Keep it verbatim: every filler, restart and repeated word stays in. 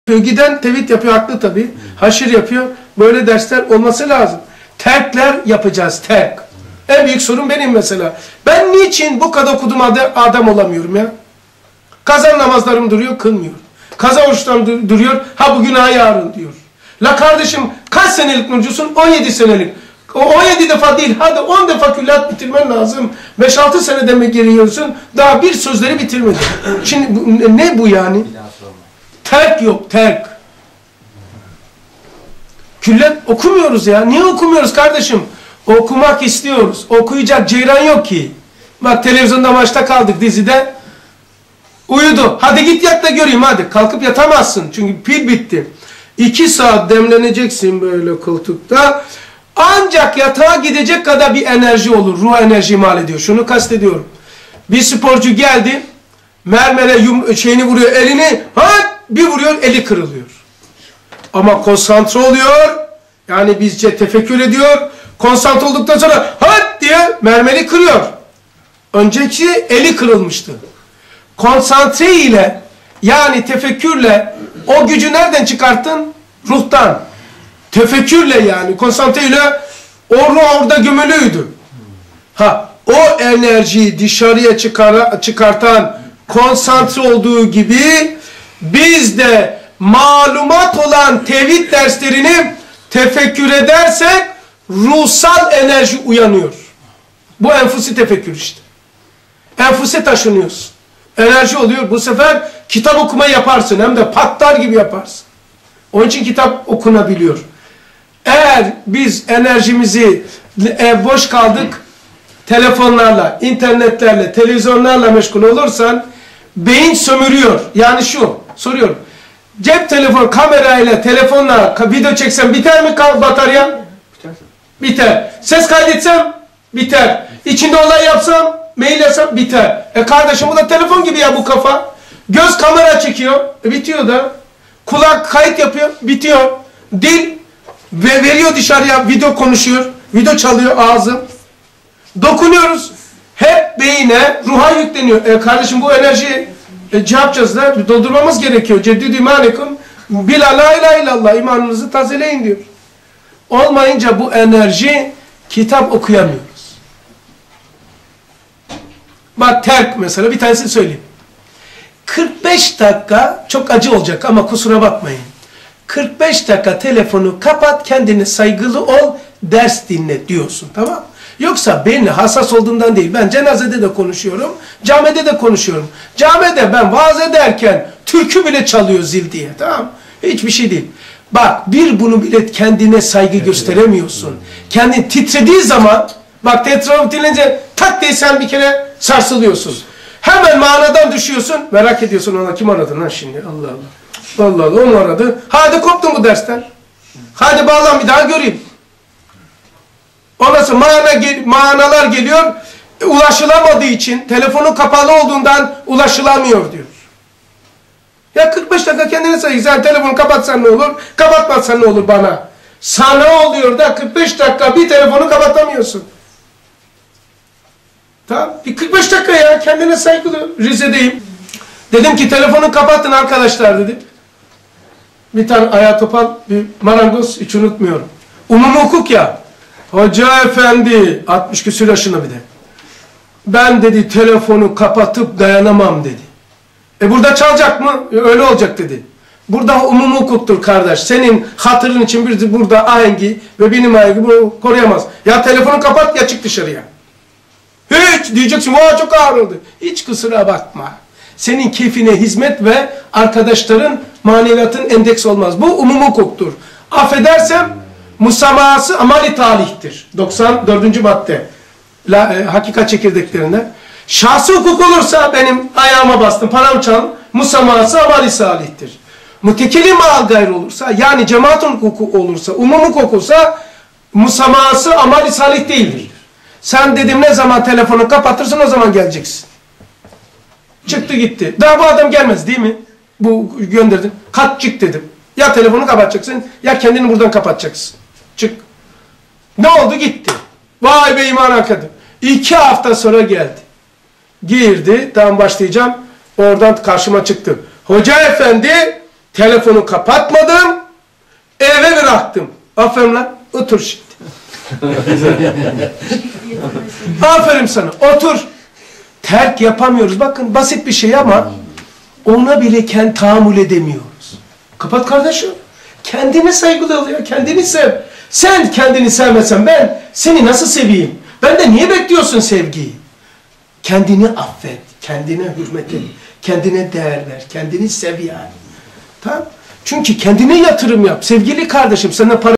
Giden tevhid yapıyor, haklı tabii. Haşir yapıyor. Böyle dersler olması lazım. Terkler yapacağız, terk. En büyük sorun benim mesela. Ben niçin bu kadar okudum adam olamıyorum ya? Kaza namazlarım duruyor, kılmıyor. Kaza oruçlarım duruyor, ha bugün ha yarın diyor. La kardeşim kaç senelik nurcusun? on yedi senelik. O on yedi defa değil, hadi on defa külliyat bitirmen lazım. beş altı senede mi giriyorsun? Daha bir sözleri bitirmedin. Şimdi bu, ne bu yani? Terk yok, terk. Külliyat okumuyoruz ya. Niye okumuyoruz kardeşim? Okumak istiyoruz. Okuyacak ceyran yok ki. Bak televizyonda maçta kaldık, dizide. Uyudu. Hadi git yat da göreyim hadi. Kalkıp yatamazsın. Çünkü pil bitti. İki saat demleneceksin böyle koltukta. Ancak yatağa gidecek kadar bir enerji olur. Ruh enerji mal ediyor. Şunu kastediyorum. Bir sporcu geldi. Mermere yum şeyini vuruyor. Elini hat bir vuruyor. Eli kırılıyor. Ama konsantre oluyor. Yani bizce tefekkür ediyor. Konsantre olduktan sonra hat diye mermeri kırıyor. Önceki eli kırılmıştı. Konsantre ile yani tefekkürle o gücü nereden çıkarttın? Ruhtan. Tefekkürle yani konsantre ile o ruh orada gömülüydü. Ha, o enerjiyi dışarıya çıkar çıkartan konsantre olduğu gibi biz de malumat olan tevhid derslerini tefekkür edersek ruhsal enerji uyanıyor. Bu enfusi tefekkür işte. Enfuse taşınıyorsun. Enerji oluyor. Bu sefer kitap okuma yaparsın. Hem de patlar gibi yaparsın. Onun için kitap okunabiliyor. Eğer biz enerjimizi e, boş kaldık, telefonlarla, internetlerle, televizyonlarla meşgul olursan beyin sömürüyor. Yani şu, soruyorum. Cep telefonu, kamerayla, telefonla video çeksem biter mi batarya? Biter. Biter. Ses kaydetsem biter. İçinde olay yapsam, mail yazsam biter. E kardeşim bu da telefon gibi ya bu kafa. Göz kamera çekiyor, e, bitiyor da. Kulak kayıt yapıyor, bitiyor. Dil ve veriyor dışarıya, video konuşuyor, video çalıyor ağzı. Dokunuyoruz. Hep beyine, ruha yükleniyor. E kardeşim bu enerjiyi e, ne yapacağız da? Doldurmamız gerekiyor. Ceddid imanikum bila la ilahe illallah. İmanınızı tazeleyin diyor. Olmayınca bu enerji kitap okuyamıyoruz. Bak terk mesela bir tanesini söyleyeyim. kırk beş dakika çok acı olacak ama kusura bakmayın. kırk beş dakika telefonu kapat, kendine saygılı ol, ders dinle diyorsun, tamam? Yoksa beni hassas olduğundan değil. Ben cenazede de konuşuyorum, camide de konuşuyorum. Camide ben vaaz ederken türkü bile çalıyor zil diye, tamam? Hiçbir şey değil. Bak bir bunu bile kendine saygı gösteremiyorsun. Kendin titrediği zaman, bak tetrafik dinleyince tak diye sen bir kere sarsılıyorsun. Hemen manadan düşüyorsun. Merak ediyorsun ona kim aradı lan şimdi? Allah Allah. Allah Allah onu aradı. Hadi koptun bu dersten. Hadi bağlan bir daha göreyim. Ondan sonra mana gel manalar geliyor. E, ulaşılamadığı için telefonu kapalı olduğundan ulaşılamıyor diyor. Ya kırk beş dakika kendine say. Sen telefonu kapatsan ne olur? Kapatmazsan ne olur bana? Sana oluyor da kırk beş dakika bir telefonu kapatamıyorsun. Tamam. Bir kırk beş dakika ya kendine saygılı. Rize'deyim. Dedim ki telefonu kapatın arkadaşlar dedim. Bir tane ayağı topal bir marangoz hiç unutmuyorum. Umumi hukuk ya. Hoca efendi altmış küsur yaşında bir de. Ben dedi telefonu kapatıp dayanamam dedi. E burada çalacak mı? E, öyle olacak dedi. Burada umumi hukuktur kardeş. Senin hatırın için bir burada ahengi ve benim ahengi bunu koruyamaz. Ya telefonu kapat ya çık dışarıya. Hiç diyeceksin o çok ağır oldu. Hiç kusura bakma. Senin keyfine hizmet ve arkadaşların maneviyatın endeks olmaz. Bu umumi hukuktur. Affedersem musamahası amali talihtir. doksan dördüncü madde. La, e, hakikat çekirdeklerinde. Şahsi hukuk olursa benim ayağıma bastım, param çalın. Musamahası amali salihtir. Mutekellim mal gayrı olursa yani cemaat hukuku olursa, umumi hukuk olursa musamahası amali salih değildir. Sen dedim ne zaman telefonu kapatırsın o zaman geleceksin. Çıktı gitti. Daha bu adam gelmez değil mi? Bu gönderdim. Kat çık dedim. Ya telefonu kapatacaksın ya kendini buradan kapatacaksın. Çık. Ne oldu gitti. Vay be iman akadım. İki hafta sonra geldi. Girdi. Tamam başlayacağım. Oradan karşıma çıktı. Hoca efendi Telefonu kapatmadım. Eve bıraktım. Aferin lan. Otur şimdi. Aferin sana. Otur. Terk yapamıyoruz. Bakın basit bir şey ama ona bile kendi tahammül edemiyoruz. Kapat kardeşim. Kendini saygılı ol ya. Kendini sev. Sen kendini sevmesen ben seni nasıl seveyim? Benden niye bekliyorsun sevgiyi? Kendini affet. Kendine hürmet et. Kendine değer ver. Kendini sev yani. Tamam? Çünkü kendine yatırım yap. Sevgili kardeşim, sana para